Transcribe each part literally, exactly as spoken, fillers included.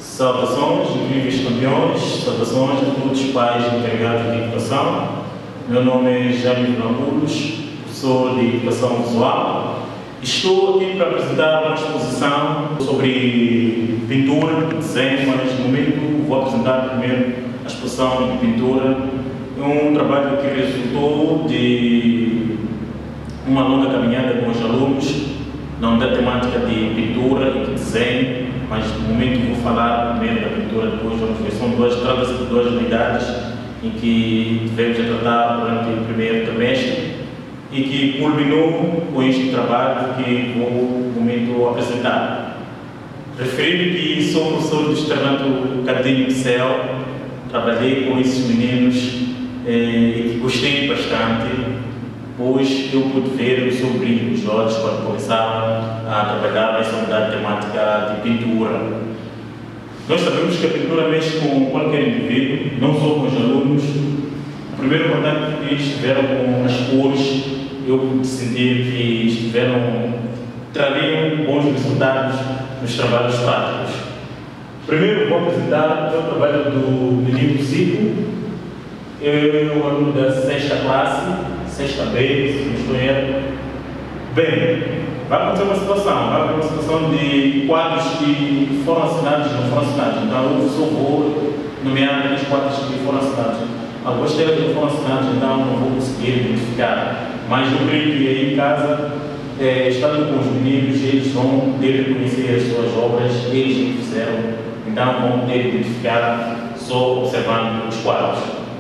Saudações, incríveis campeões, saudações a todos os pais encarregados de educação. Meu nome é Jaime Vilambulos, professor de Educação Visual. Estou aqui para apresentar uma exposição sobre pintura, desenho, mas no momento vou apresentar primeiro a exposição de pintura. É um trabalho que resultou de uma longa caminhada com os alunos na temática de pintura e de desenho, mas no momento vou falar primeiro da pintura, depois vamos ver. São duas, trata-se de duas unidades em que tivemos a tratar durante o primeiro trimestre e que culminou com este trabalho que vou no momento apresentar. Refiro que sou professor do Externato Académico Céu, trabalhei com esses meninos eh, e que gostei bastante, pois eu pude ver o seu brilho nos olhos quando começaram a trabalhar nessa unidade temática de pintura. Nós sabemos que a pintura mexe com qualquer indivíduo, não só com os alunos. O primeiro contato que estiveram com as cores, eu pude sentir que estiveram, trariam bons resultados nos trabalhos práticos. Primeiro vou apresentar o trabalho do menino Zico. Eu sou aluno da sexta classe, sexta B, se não estou errado. Bem, vai acontecer uma situação, vai haver uma situação de quadros que foram assinados e não foram assinados. Então eu só vou nomear aqueles quadros que foram assinados. Alguns deles não foram assinados, então não vou conseguir identificar. Mas eu creio que aí em casa, é, estando com os meninos, eles vão poder reconhecer as suas obras, eles que fizeram, então vão poder identificar só observando os quadros.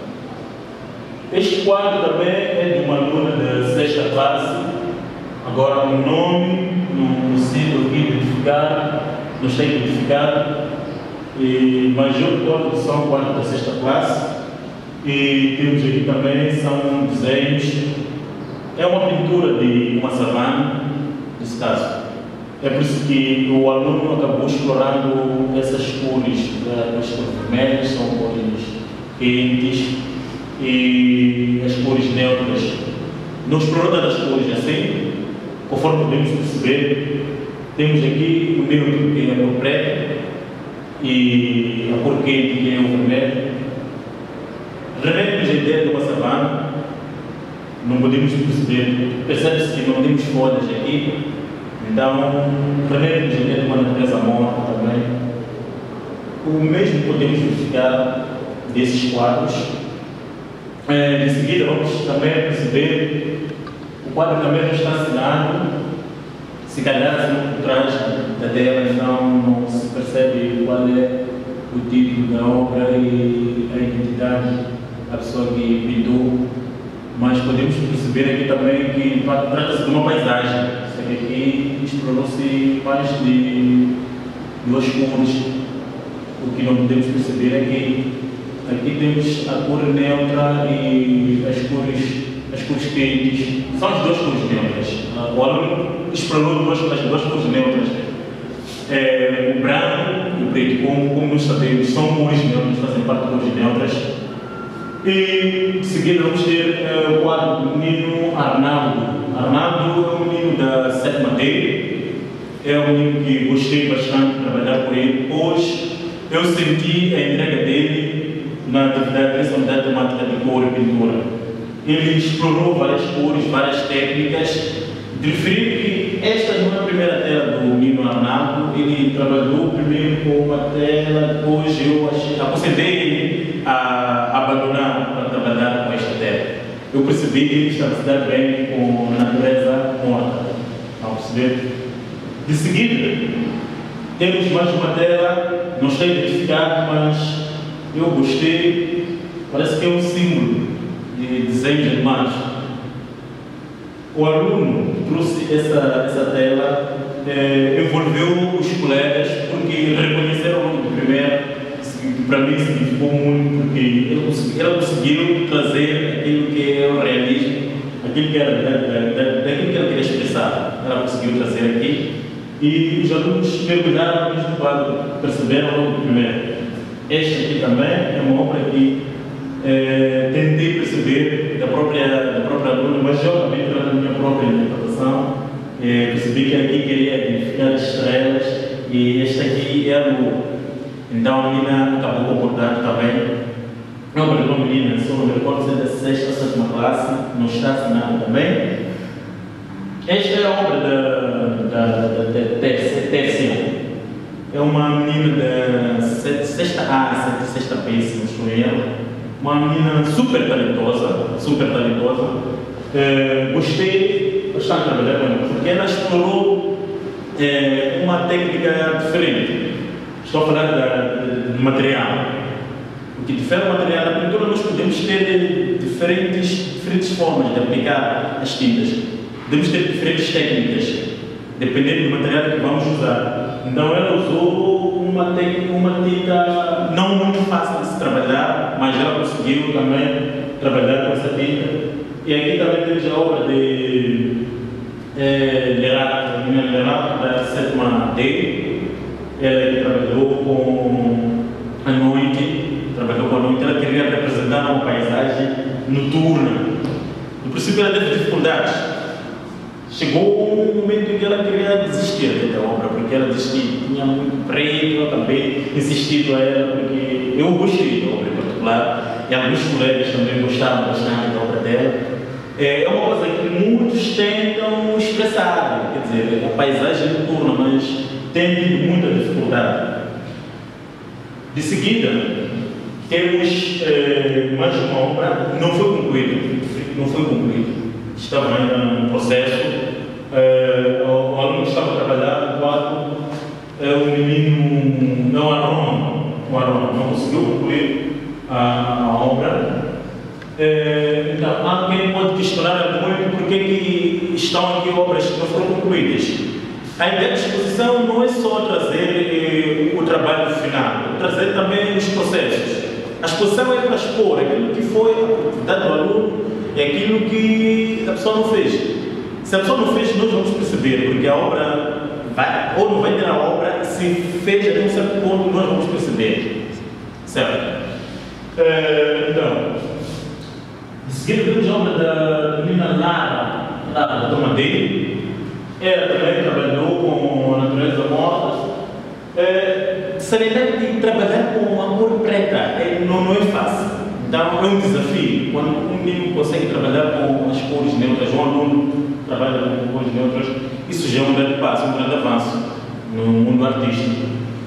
Este quadro também é de uma aluna da sexta classe. Agora o nome não consigo aqui identificar, não está identificado, e, mas eu recordo que são quadros da sexta classe. E temos aqui também, são desenhos, é uma pintura de uma savana, nesse caso. É por isso que o aluno acabou explorando essas cores, as cores vermelhas são cores quentes e as cores neutras. Não explorou todas as cores assim, conforme podemos perceber. Temos aqui o neutro, que é o preto, e a cor quente, que é o vermelho. Remete-nos a ideia de uma savana, não podemos perceber, percebe-se que não temos folhas aqui, então remete-nos a ideia de uma natureza morta também. O mesmo podemos verificar desses quadros. É, em seguida vamos também perceber, o quadro também não está assinado, se calhar assim por trás da tela, então não se percebe qual é o título da obra e a identidade da pessoa que pintou, mas podemos perceber aqui também que trata-se de uma paisagem. Aqui explorou-se mais de duas cores. O que não podemos perceber é que aqui temos a cor neutra e as cores, as cores quentes. São as duas cores neutras. O aluno explorou duas, as duas cores neutras. É, o branco e o preto, como, como nós sabemos, são cores neutras, fazem parte de cores neutras. E de seguida vamos ter uh, o quadro do menino Arnaldo. Arnaldo é um menino da sétima D. É um menino que gostei bastante de trabalhar com ele, pois eu senti a entrega dele na atividade, nessa unidade temática de cor e pintura. Ele explorou várias cores, várias técnicas. Referir que esta não é a primeira tela do menino Arnaldo. Ele trabalhou primeiro com uma tela, depois eu achei, aconselhei ele a abandonar para trabalhar com esta tela. Eu percebi que ele está a se dar bem com a natureza morta. Vamos perceber? De seguida, temos mais uma tela, não está identificado, mas eu gostei, parece que é um símbolo de desenhos animados. O aluno que trouxe essa, essa tela eh, envolveu os colegas porque reconheceram logo de primeira, que para mim significou muito, porque ele conseguiu, ela conseguiu trazer aquilo que é o realismo, aquilo que era da, da, da, daquilo que ela queria expressar. Ela conseguiu trazer aqui e os alunos mergulharam no mesmo quadro, perceberam logo de primeira. Este aqui também é uma obra que eh, tentei perceber da própria, da própria aluna, mas eu também pela minha própria interpretação, eh, percebi que aqui queria identificar as estrelas e este aqui é a lua. Então a menina acabou concordando também. Não, perdão, menina, só não me recordo se é da sexta ou sétima classe, não está assinada também. Esta é a obra da, da, da, da Tércia. É uma menina da sexta A, sexta B, se não estou em erro. Uma menina super talentosa, super talentosa. Eh, gostei bastante de trabalhar com ela, porque ela explorou eh, uma técnica diferente. Estou a falar da, do material. O que difere o material da pintura, nós podemos ter diferentes, diferentes formas de aplicar as tintas. Podemos ter diferentes técnicas, dependendo do material que vamos usar. Então ela usou uma técnica, uma tinta não muito fácil de se trabalhar, mas ela conseguiu também trabalhar com essa tinta. E aqui também temos a obra de é, Lerato, a menina Lerato, da sétima D. Ela trabalhou com a noite, trabalhou com a noite, ela queria representar uma paisagem noturna. No princípio ela teve dificuldades. Chegou um momento em que ela queria desistir da obra, porque ela desistiu, tinha muito preto, eu acabei insistindo a ela, porque eu gostei da obra em particular, e alguns colegas também gostaram bastante da obra dela. É uma coisa que muitos tentam expressar, quer dizer, a paisagem noturna, mas tem tido muita dificuldade. De seguida, temos eh, mais uma obra, não foi concluída, não foi concluída. Estava ainda no processo, uh, o, o aluno estava a trabalhar enquanto uh, o menino, não, o Aron, o Aron não conseguiu concluir a, a obra. Uh, então, há quem pode questionar muito porque que estão aqui obras que não foram concluídas. A ideia da exposição não é só trazer uh, o trabalho final, é trazer também os processos. A exposição é para expor aquilo que foi a atividade do aluno, é aquilo que a pessoa não fez. Se a pessoa não fez, nós vamos perceber, porque a obra vai, ou não vai ter a obra, se fez até um certo ponto, nós vamos perceber. Certo? Uh, então, de seguida temos a obra da menina Lara, da Tomadeira. Ela também trabalhou com a natureza morta. Uh, Serenidade de trabalhar com a cor preta é, não, não é fácil. Então é um desafio. Quando um menino consegue trabalhar com as cores neutras, um aluno trabalha com cores neutras, isso já é um grande passo, um grande avanço no mundo artístico.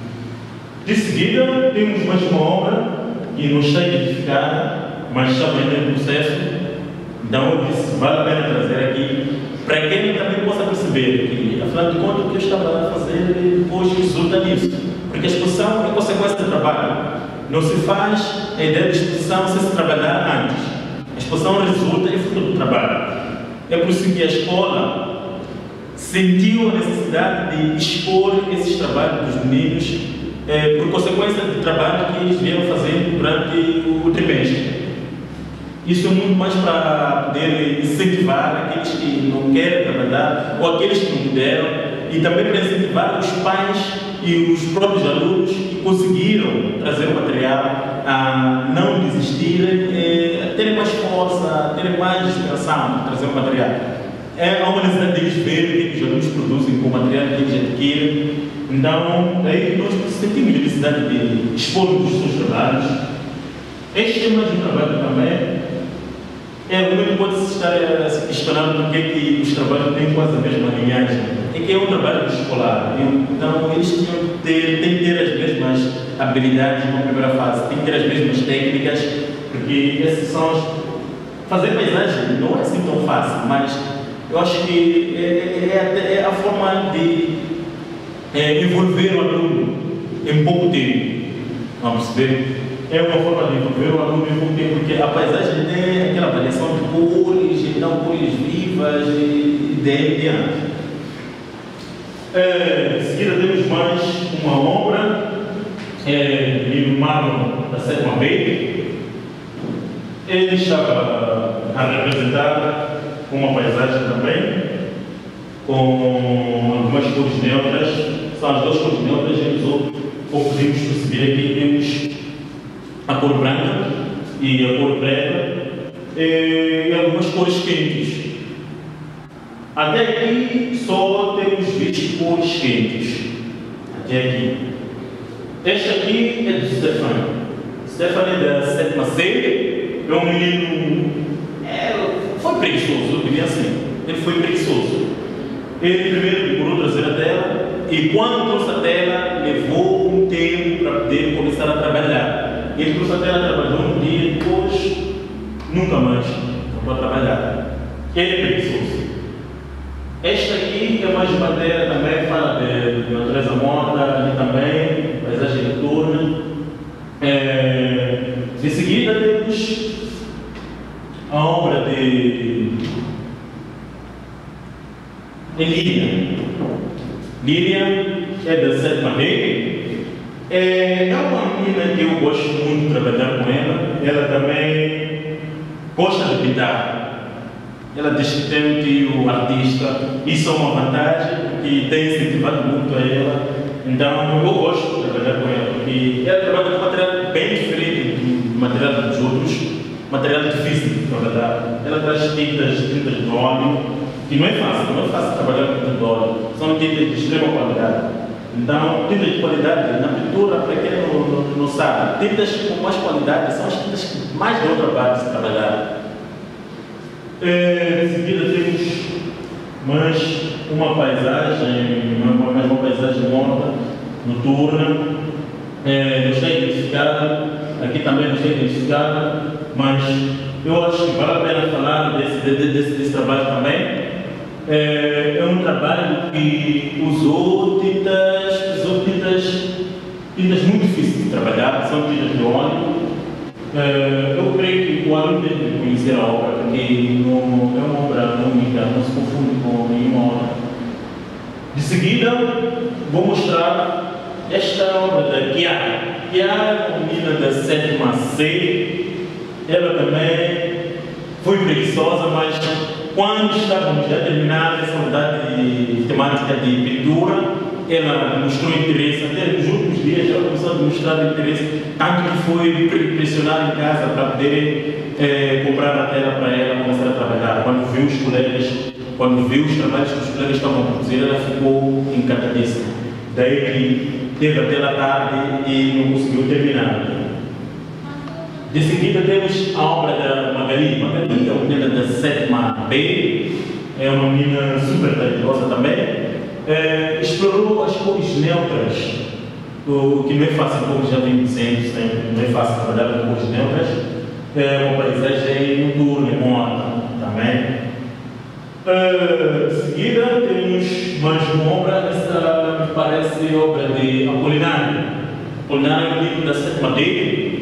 De seguida, temos mais uma obra que não está identificada, mas está ainda em processo. Então eu disse, vale a pena trazer aqui, para quem também possa perceber que, afinal de contas, o que eu estava a fazer depois resulta nisso. Porque a exposição é consequência do trabalho. Não se faz a ideia de exposição sem se trabalhar antes. A exposição resulta em fruto do trabalho. É por isso que a escola sentiu a necessidade de expor esses trabalhos dos meninos eh, por consequência do trabalho que eles vieram fazendo durante o trimestre. Isso é muito mais para poder incentivar aqueles que não querem trabalhar ou aqueles que não puderam, e também para incentivar os pais e os próprios alunos que conseguiram trazer o material a não desistirem, a terem mais força, a terem mais inspiração de trazer o material. É uma necessidade deles verem o que os alunos produzem com o material que eles adquirem. Então, aí nós sentimos a necessidade de expor os seus trabalhos. Este é mais um trabalho também. É, muito pode-se estar a se questionar porque é que os trabalhos têm quase a mesma linhagem. É que é um trabalho escolar, então eles tinham que ter, têm que ter as mesmas habilidades na primeira fase, têm que ter as mesmas técnicas, porque essas são as... Fazer paisagem não é assim tão fácil, mas eu acho que é, é, é a forma de é, envolver o aluno em pouco tempo. Vamos perceber? É uma forma de envolver o aluno em pouco tempo, porque a paisagem tem aquela variação de cores, então cores vivas e daí em diante. É, em seguida temos mais uma obra é, de Marlon da sétima B. Ele estava a representar uma paisagem também, com algumas cores neutras. São as duas cores neutras, eles ou podemos perceber aqui temos a cor branca e a cor preta e algumas cores quentes. Até aqui só temos visto cores quentes. Até aqui. Este aqui é do Stefano. Stefano é da sétima série, é um menino. É, foi preguiçoso, eu diria assim. Ele foi preguiçoso. Ele primeiro procurou trazer a tela, e quando trouxe a tela, levou um tempo para poder começar a trabalhar. Ele trouxe a tela, trabalhou um dia, depois nunca mais voltou a trabalhar. Ele é preguiçoso. Esta aqui é mais matéria também, fala de, de natureza morta, ali também, paisagem noturna. É, de seguida temos a obra de, de Líria. Líria é da sétima D. É, é uma menina que eu gosto muito de trabalhar com ela. Ela também gosta de pintar. Ela diz que tem um tio artista, isso é uma vantagem, que tem incentivado muito a ela. Então eu gosto de trabalhar com ela, porque ela trabalha com material bem diferente do material dos outros, material difícil de trabalhar. Ela traz tintas, tintas de óleo, que não é fácil, não é fácil trabalhar com tinta de óleo, são tintas de extrema qualidade. Então, tintas de qualidade, na pintura, para quem não, não, não sabe, tintas com mais qualidade são as tintas que mais dão trabalho de se trabalhar. É, em seguida temos mais uma paisagem, uma, mais uma paisagem morta, noturna, é, não está identificada, aqui também não está identificada, mas eu acho que vale a pena falar desse, desse, desse, desse trabalho também. É, é um trabalho que usou tintas, usou tintas, tintas muito difíceis de trabalhar, são tintas de óleo. Uh, eu creio que o aluno deve conhecer a obra, porque não, é uma obra única, não se confunde com nenhuma obra. De seguida, vou mostrar esta obra da Kiara. Kiara é uma menina da sétima C. Ela também foi preguiçosa, mas quando estávamos a terminar essa unidade de temática de pintura, ela mostrou interesse, até nos últimos dias ela começou a mostrar interesse, tanto que foi pressionada em casa para poder eh, comprar a tela para ela começar a trabalhar. Quando viu os colegas, quando viu os trabalhos que os colegas estavam a produzir, ela ficou encantadíssima. Daí que teve até a tarde e não conseguiu terminar. De seguida temos a obra da Magali. Magali é uma menina da sétima B, é uma menina super talentosa também. É, explorou as cores neutras, o que não é fácil, como já vem dizendo sempre, não é fácil trabalhar com cores neutras. É uma paisagem noturna e morta também. É, de seguida temos mais uma obra, essa me parece obra de Apolinário. Apolinário é um livro da sétima D.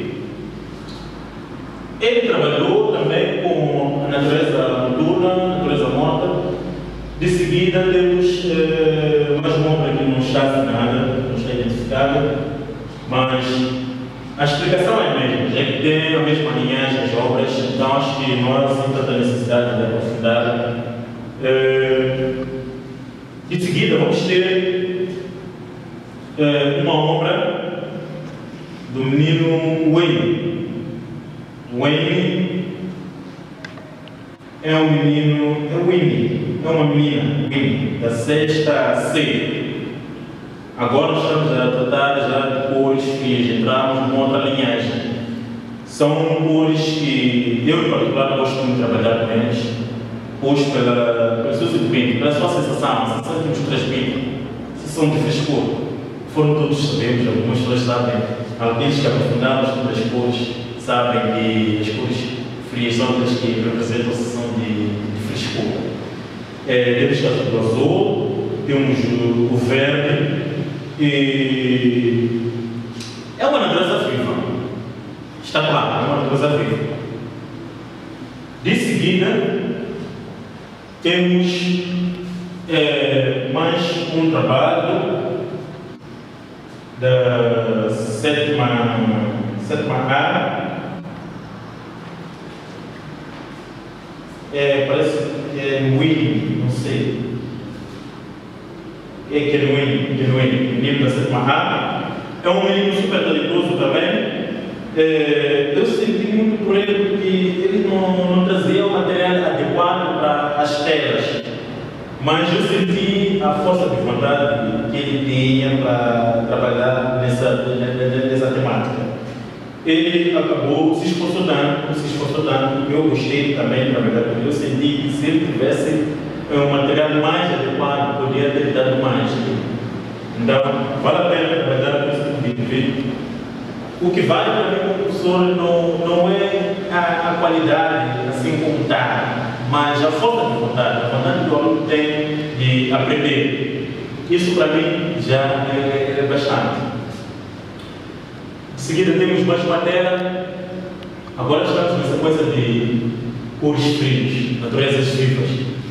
Ele trabalhou também com a natureza noturna, a natureza morta. De seguida temos eh, mais uma obra que não está assinada, não está identificada, mas a explicação é a mesma, é que tem a mesma linhagem as obras, então acho que não há assim tanta necessidade de aprofundar. Eh, de seguida vamos ter eh, uma obra do menino Wayne. Wayne é um menino, é o Winnie, é uma menina, Winnie, da sexta C. Agora nós estamos a tratar já de cores que entramos numa outra linhagem. São cores que eu, em particular, gosto muito de trabalhar com eles, pois pela, pelo seu sentimento, pela sua sensação, a sensação que nos transmite, sensação de frescor. Foram todos sabemos, algumas pessoas sabem, aqueles que aprofundamos sobre as cores, sabem que as cores frias são aquelas que representam a sensação de, de frescor. É, temos o azul, temos o, o verde, e é uma natureza viva. Está claro, é uma natureza viva. De seguida, temos é, mais um trabalho da sétima, sétima A. É, parece que é Winnie, não sei. É Kenwin, Kenwin, menino da sétima A. É um menino super talentoso também. É, eu senti muito por ele porque ele não, não trazia o material adequado para as telas. mas eu senti a força de vontade que ele tinha para trabalhar nessa, nessa temática. Ele acabou se esforçou tanto, se esforçou tanto, eu gostei também de trabalhar com ele. Eu senti que se ele tivesse um material mais adequado, poderia ter dado mais. Então, vale a pena trabalhar com esse tipo de indivíduo. O que vale para mim como professor não, não é a, a qualidade, assim como está, mas a força de vontade, a vontade que o aluno tem de aprender. Isso para mim já é, é bastante. Em seguida temos mais matéria. Agora estamos nessa coisa de cores frios, naturezas vivas.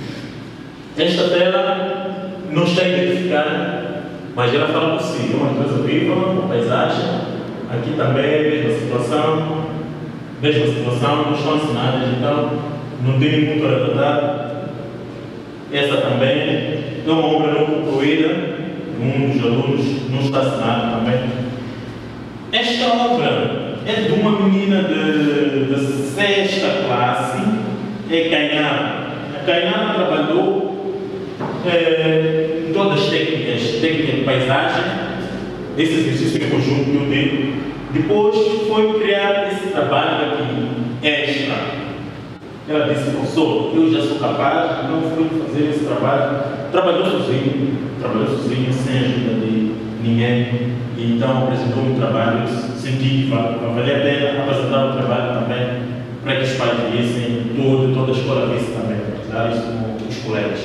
Esta tela não está identificada, mas ela fala por si. É uma natureza viva, uma paisagem. Aqui também é a mesma situação, mesma situação, não estão assinadas, então não tem muito a tratar. Essa também é uma obra não concluída, um dos alunos não está assinado também. Esta obra é de uma menina de, de sexta classe, é Cainara. A Cainara trabalhou é, em todas as técnicas, técnica de paisagem, esse exercício em conjunto que eu digo. Depois foi criar esse trabalho aqui, extra. Ela disse, professor, eu já sou capaz, não fui fazer esse trabalho. Trabalhou sozinho, trabalhou sozinho, sem ajuda de ninguém. E então apresentou um trabalho, senti que valia a pena apresentar o trabalho também, para que os pais vissem, todo, toda a escola visse também, para isso com os colegas.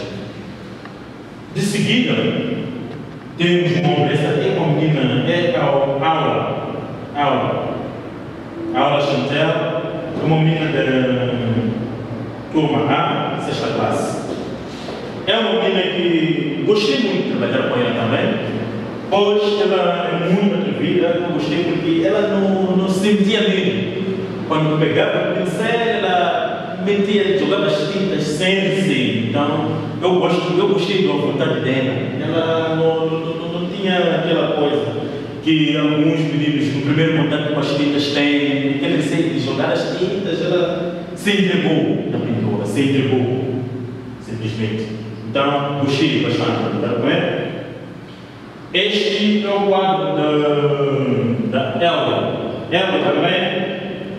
De seguida, temos uma obra, essa é uma menina, é a aula. Aula. Aula Chantel, uma menina da turma A, sexta classe. É uma menina que gostei muito de trabalhar com ela também, pois ela é muito atrevida, eu gostei porque ela não, não se sentia medo. Quando pegava o pincel, ela metia, jogava as tintas sem dizer. Então, eu, gosto, eu gostei da vontade dela. Ela não, não, não tinha aquela coisa que alguns meninos no primeiro contato com as tintas têm, aquele receio de jogar as tintas, ela se entregou na pintura, se entregou, simplesmente. Então, gostei bastante de trabalhar com ela. Este é o quadro da, da Elba. Elba também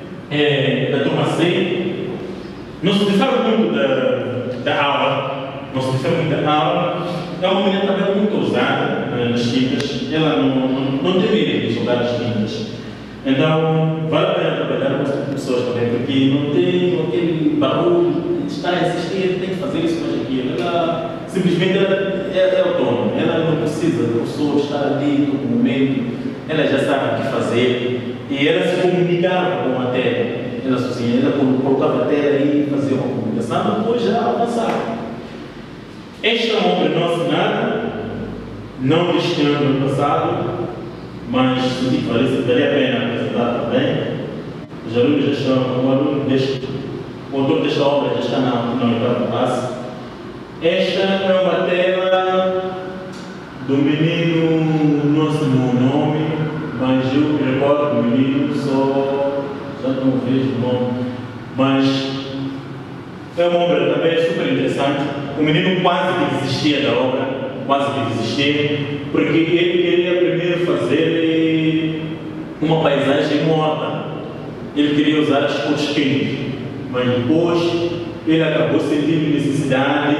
é da turma C. Não se difere muito da, da aula, não se difere muito da aula. É uma menina também muito ousada nas tintas, ela não, não, não tem medo de jogar as tintas. Então, vale a pena trabalhar com essas pessoas também, porque não tem aquele barulho de estar a insistir, tem que fazer isso, mas aquilo. Ela simplesmente ela, é, é autônoma, ela não precisa do professor estar ali todo momento, ela já sabe o que fazer e ela se comunicava com a tela. Ela sozinha, ela colocava a tela aí e fazia uma comunicação, depois já avançava. Esta é uma obra não assinada, não deste ano no passado, mas se que parece que valia a pena apresentar também. Os alunos já estão, o aluno deste, o autor desta obra já está na, na oitava classe. Esta é uma tela do menino, não sei o nome, mas eu me recordo do menino, só já não vejo o nome, mas é uma obra também super interessante. O menino quase que desistia da obra, quase que desistia, porque ele queria primeiro fazer uma paisagem morta. Ele queria usar as cores quentes, mas depois ele acabou sentindo necessidade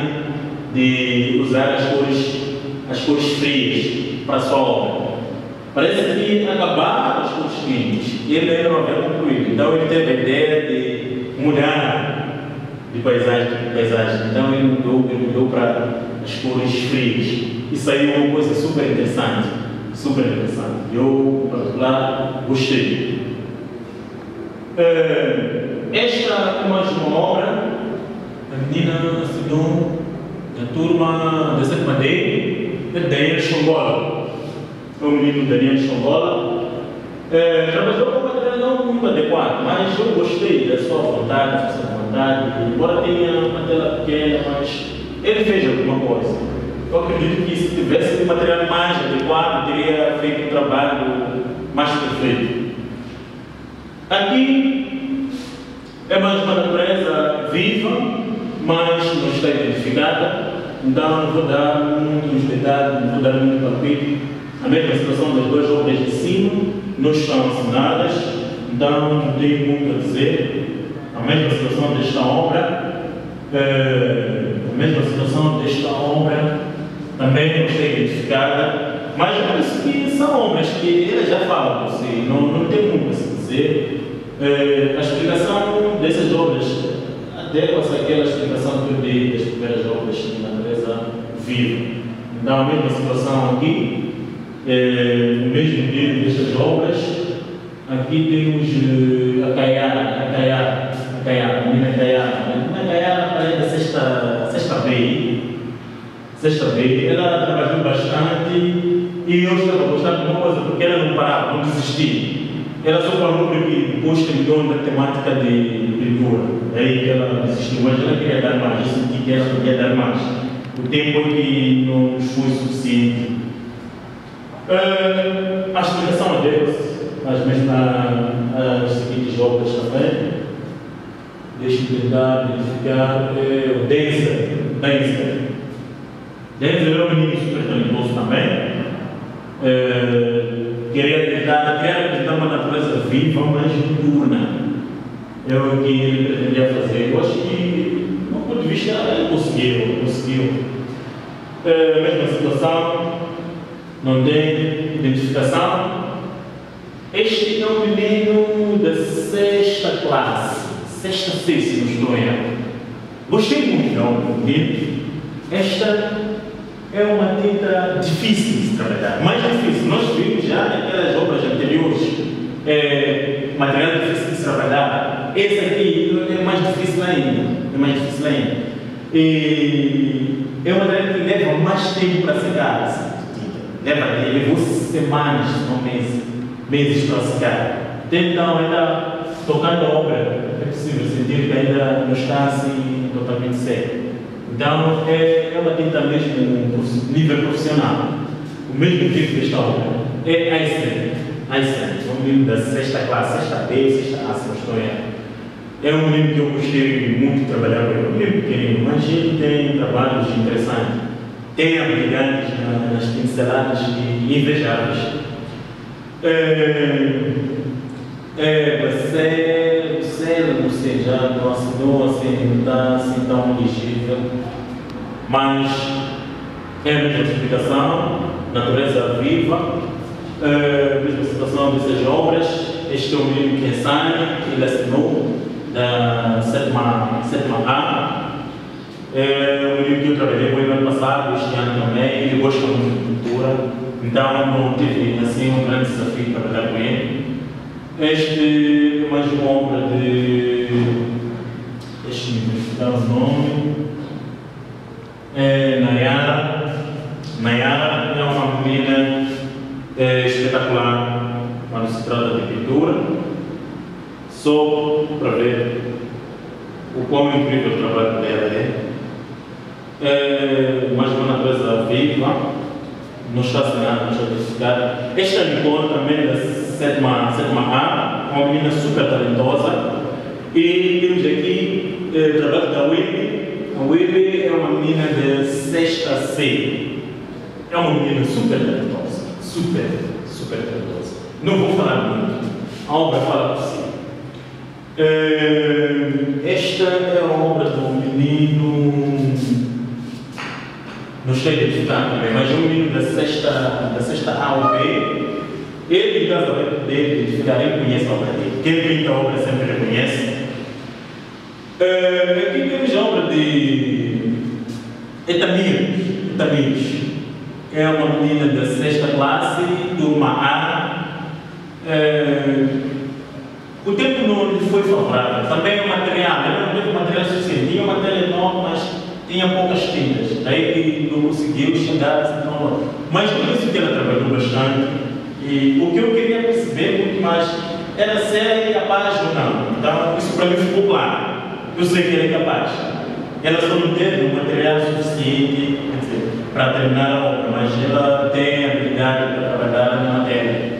de usar as cores, as cores frias para a sua obra. Parece que acabaram as cores quentes, ele ainda não havia concluído, então ele teve a ideia de mudar de paisagem, de paisagem. Então ele mudou, ele mudou para as cores frias e saiu uma coisa super interessante, super interessante. Eu, em particular, gostei. Esta é mais uma obra da menina Sidon, da turma da sétima D, de Daniel Chongola. É o menino Daniel Chongola. É, trabalhou com uma matéria não muito adequada, mas eu gostei da sua vontade, da sua vontade, embora tenha uma tela pequena, mas ele fez alguma coisa. Eu acredito que se tivesse um material mais adequado, teria feito um trabalho mais perfeito. Aqui é mais uma natureza viva, mas não está identificada. então não vou dar muitos detalhes, não vou dar muito papel. A mesma situação das duas obras de cima, não estão assinadas, então não tenho muito a dizer. A mesma situação desta obra, eh, a mesma situação desta obra também não está identificada, mas parece que são obras que ele já fala por si, não, não tem muito a se dizer. Eh, a explicação dessas obras adequa-se àquela explicação que eu dei das primeiras obras de natureza viva. Então, a mesma situação aqui, eh, o mesmo dia destas obras, aqui temos uh, a Caiara, a Caiara, a Caiara, a menina Caiara. A menina Caiara é da sexta, sexta B, sexta B, ela trabalhou bastante e eu estava gostando de uma coisa porque ela não parava, não desistia. Ela só falou que depois terminou na temática de pintura, aí que ela desistiu, mas ela queria dar mais, eu senti que ela queria dar mais. O tempo que não nos foi suficiente. Uh, a explicação é deles, as mesmas as seguintes obras também. Deixa-me tentar identificar é, o Denzer. Denzer. Denzer é um menino super talentoso também. Uh, queria tentar, queria tentar uma natureza viva, mas noturna. É o que ele pretendia fazer. Eu acho que, do ponto de vista, ele conseguiu. conseguiu. Uh, mesma situação, não tem identificação. Este é um menino da sexta classe, sexta C, se não estou errado. Gostei muito da obra dele. Esta é uma tinta difícil de se trabalhar, mais difícil. Nós vimos já naquelas obras anteriores é, material difícil de se trabalhar. Esse aqui é mais difícil ainda. É mais difícil ainda. E é uma material que leva mais tempo para secar. Assim, leva, levou semanas, não meses, meses para secar. Então, ainda tocando a obra, é possível sentir que ainda não está assim totalmente seco. Então, é, é uma tinta mesmo nível profissional. O mesmo tipo desta obra é Einstein. Einstein, é um menino da sexta classe, sexta B, sexta A, se não estou errado. É um menino que eu gostei muito de trabalhar com ele. É um menino pequenino, mas ele tem trabalhos interessantes. Tem habilidades na, nas pinceladas invejáveis. É, é, você, você, não sei, já não assinou assim, não está assim tão elegível, mas é a mesma explicação, natureza viva, é, a mesma situação dessas obras. Este é o menino que ensina, que ele assinou, da sétima, sétima A. É um menino que eu trabalhei com ele ano passado, este ano também. Ele gosta muito de pintura, então não tive assim um grande desafio de trabalhar com ele. Este é mais uma obra de. Deixa-me verificar o nome. É Nayara. Nayara é uma menina é, espetacular quando se trata de pintura. Só para ver o quão incrível o trabalho dela é. É mais uma natureza viva, não está assinada, não está identificada. Esta Nicole também da sétima, sétima A, uma menina super talentosa. E temos aqui é, o trabalho da Webby. A Webby é uma menina de sexta C. É uma menina super talentosa, super, super talentosa. Não vou falar muito, a obra fala por si. Esta é a obra do menino, não sei identificar também, mas é um menino da sexta, da sexta A ou B. Ele, em casa dele, identificar, ele conhece a obra dele. Quem pinta a obra sempre reconhece. Aqui temos a obra de Etamiros. Etamiros. É uma menina da sexta classe, turma A. O tempo não lhe foi favorável. Também o material, ela não teve material suficiente. Tinha matéria enorme, mas tinha poucas tintas. Daí que não conseguiu chegar a tão. Mas por isso que ela trabalhou bastante. E o que eu queria perceber muito mais era se ela é capaz ou não. Então, isso para mim ficou claro. Eu sei que ela é capaz. Ela só não teve o material suficiente, quer dizer, para terminar a obra, mas ela tem habilidade para trabalhar na matéria.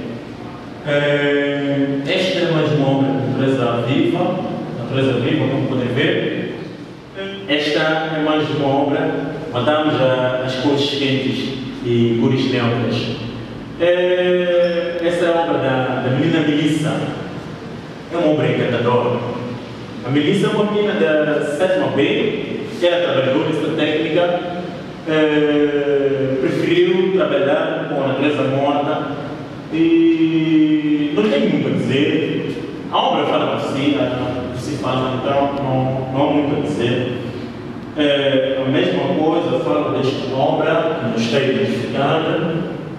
É, esta é mais uma obra de natureza viva, natureza viva, como podem ver. Esta é mais uma obra matamos a, as cores quentes e cores neutras. É, essa é a obra da, da menina Melissa. É uma obra encantadora. A Melissa é uma menina da sétima B, ela trabalhou nessa técnica, é, preferiu trabalhar com a natureza morta e não tem muito a dizer. A obra fala por si, por si fala, então não, não há muito a dizer. É, a mesma coisa fala desta obra, que nos está identificada.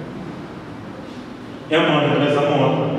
É uma natureza morta.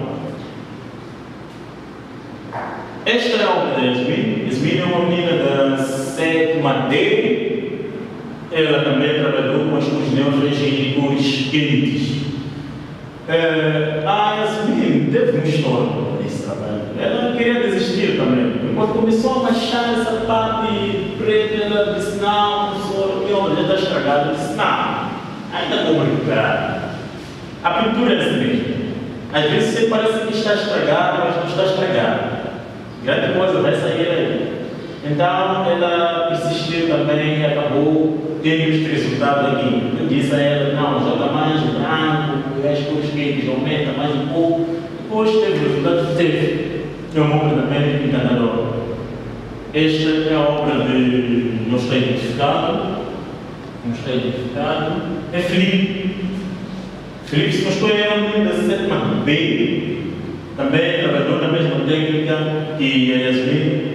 Esta é a obra de Yasmin. Yasmin é uma menina da sétima D. Ela também trabalhou com as cores neutras e cores quentes. É, a Yasmin teve uma história nesse trabalho. Ela queria desistir também. Quando começou a baixar essa parte preta, ela disse: não, professor, minha obra já está estragada. Eu disse: não, ainda vou recuperar. A pintura é assim mesmo. Às vezes você parece que está estragada, mas não está estragada. Grande coisa vai sair aí. Então ela persistiu também e acabou tendo este resultado aqui. Eu disse a ela: não, joga mais branco, as cores quentes aumenta mais um pouco. Depois teve o resultado que teve. É uma obra também encantadora. Esta é a obra de não está identificado. Não está identificado. É Felipe. Felipe se mostrou é uma menina da sétima B. Também trabalhou na mesma técnica que a Yasmin.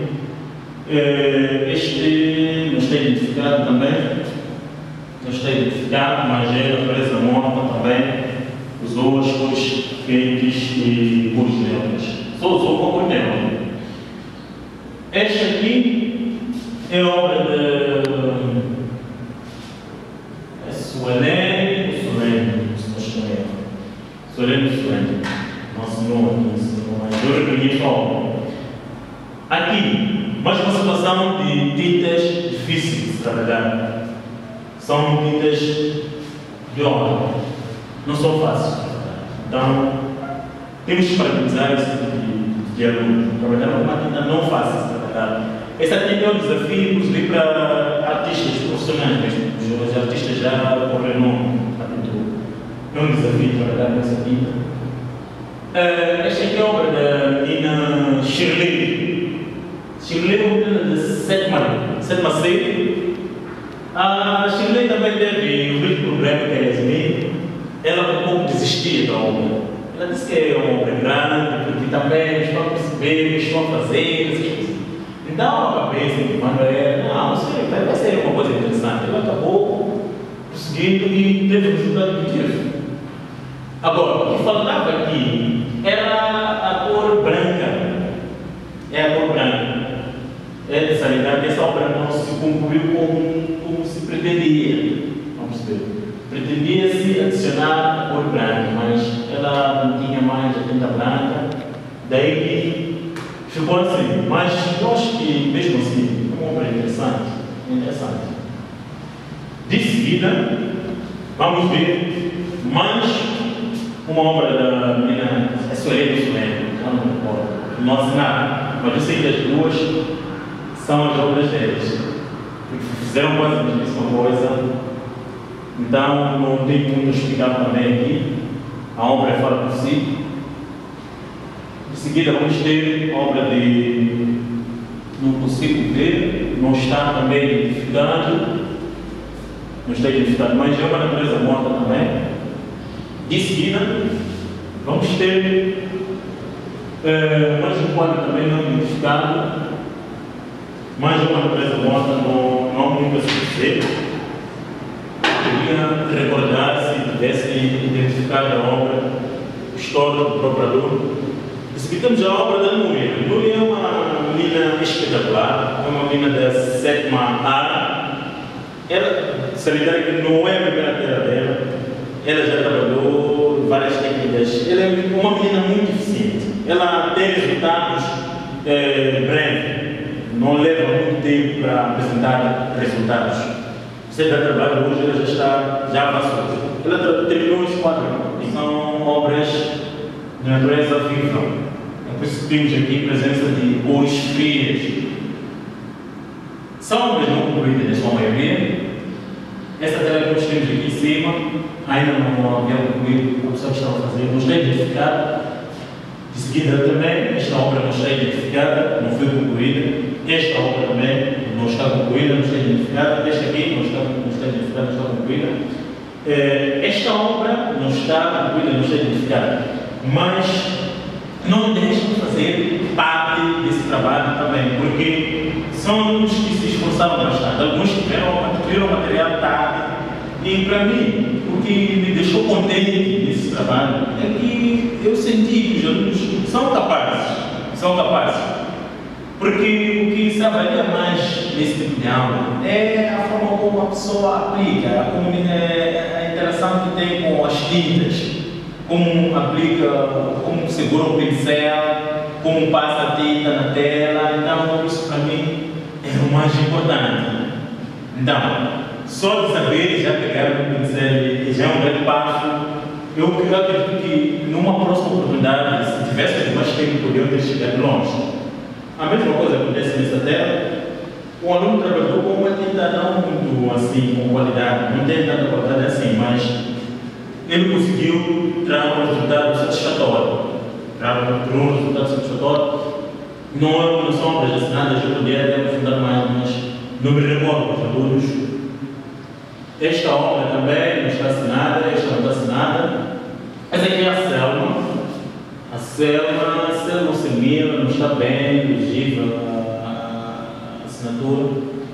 Este não está identificado também. Não está identificado, mas é a natureza morta também. Usou as cores quentes e cores neutras. Só usou com cor neutra. Esta aqui é a obra de é Suelene ou Solene, se não estou errado. Solene ou Solene. Nosso nome, eu reconheço a obra. Aqui, mais uma situação de tintas difíceis de trabalhar. São tintas de obra. Não são fáceis de trabalhar. Então, temos que parabenizar esse tipo de, de aluno. Trabalhar com uma tinta não fácil de trabalhar. Essa tinta é um desafio, inclusive, para artistas profissionais mesmo. Os artistas já com renome na pintura. É um desafio trabalhar com essa tinta. Uh, esta aqui é a obra da menina Shirley. Shirley é uma menina da sétima, sétima C. A Shirley também teve o mesmo problema que a Yasmin. Ela um pouco desistia da obra. Ela disse que é uma obra grande, porque também estão a perceber, estão a fazer essas coisas. Então a cabeça de Manuel, não, não sei, vai ser uma coisa interessante. Ela acabou conseguindo e teve o resultado que teve. Agora, o que faltava aqui era a cor branca. É a cor branca. É de sanidade, essa obra não se concluiu como, como se pretendia. Vamos ver. Pretendia-se adicionar a cor branca, mas ela não tinha mais a tinta branca, daí que ficou assim. Mas eu acho que, mesmo assim, é uma obra interessante. interessante. De seguida, vamos ver mais uma obra da menina Suelene Solene, já não me recordo, não sei nada, mas eu sei que as duas são as obras deles, porque fizeram quase a mesma coisa. Então, não tem muito a explicar também aqui. A obra fala por si. De seguida, vamos ter a obra de Não Consigo Ver, não está também identificado. Não está identificado, mas é uma natureza morta também. De seguida, vamos ter uh, mais um quadro também não identificado. Mais uma natureza morta, não, não há muito a se dizer. Queria recordar, se tivesse identificado a obra, a história do próprio aluno. E se temos a obra da Núria. A Núria é uma menina espetacular, é uma menina da sétima A. Ela, salientar que não é a primeira terra dela, ela já trabalhou várias técnicas. Ela é uma menina muito eficiente. Ela tem resultados é, breves, não leva muito tempo para apresentar resultados. Você está trabalhando hoje, ela já está, já avançou. Ela terminou os quadros, que são obras de natureza viva. É por isso que temos aqui a presença de cores frias. São obras não concluídas, na sua maioria. Essa tela que nós temos aqui em cima ainda não havia concluído a pessoa que estava a fazer, não está identificada. De seguida também, esta obra não está identificada, não foi concluída. Esta obra também não está concluída, não está identificada. Esta aqui não está, não está identificada, não está concluída. Esta obra não está concluída, não está identificada. Mas não deixam de fazer parte desse trabalho também, porque são alunos que se esforçaram bastante. Alguns tiveram, tiveram material tarde. E para mim, o que me deixou contente nesse trabalho é que eu senti que os alunos são capazes, são capazes. Porque o que se avalia mais nesse tipo de aula é a forma como a pessoa aplica, a interação que tem com as tintas, como aplica, como segura um pincel, como passa a tinta na tela. Então, isso para mim é o mais importante. Então, só de saber já pegar um pincel já é um grande passo. Eu acredito que numa próxima oportunidade, se tivéssemos mais tempo, poderiam ter chegado longe. A mesma coisa acontece nessa tela. O aluno trabalhou com uma tinta não muito assim, com qualidade, não tem tanta qualidade assim, mas ele conseguiu trazer um resultado satisfatório. Trazer um resultado satisfatório. Não, não são obras assinadas, eu poderia até aprofundar mais, mas não me recordo os alunos. Esta obra também não está assinada, esta não está assinada. Essa aqui é a Selma. A Selma, a Selma Semila, não está bem legível a, a assinatura.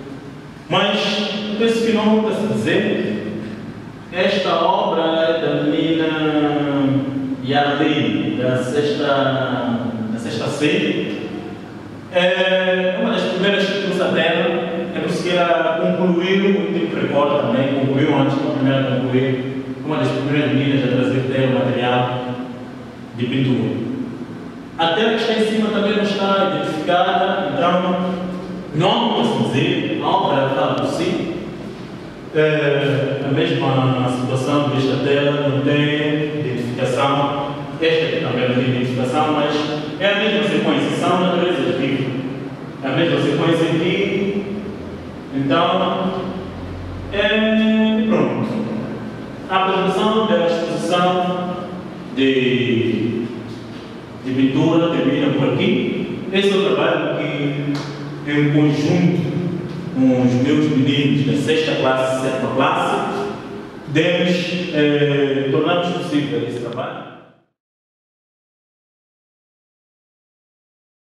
Mas eu penso que não está se dizer. Esta obra é da menina Yarlene, da sexta, da sexta C. É uma das primeiras que trouxe a tela. É por isso que ela concluiu o tempo recorde também, concluiu antes da primeira concluir, uma das primeiras meninas a trazer tela, material de pintura. A tela que está em cima também não está identificada, então não posso dizer, a obra fala por si. É, a mesma situação desta tela não tem identificação, esta aqui também não tem identificação, mas é a mesma sequência, são naturezas vivas. É a mesma sequência aqui. Então, é, pronto. A apresentação da exposição de, de pintura termina por aqui. Esse é o trabalho que, em conjunto com os meus meninos da sexta classe e sétima classe, demos, eh, tornamos possível esse trabalho.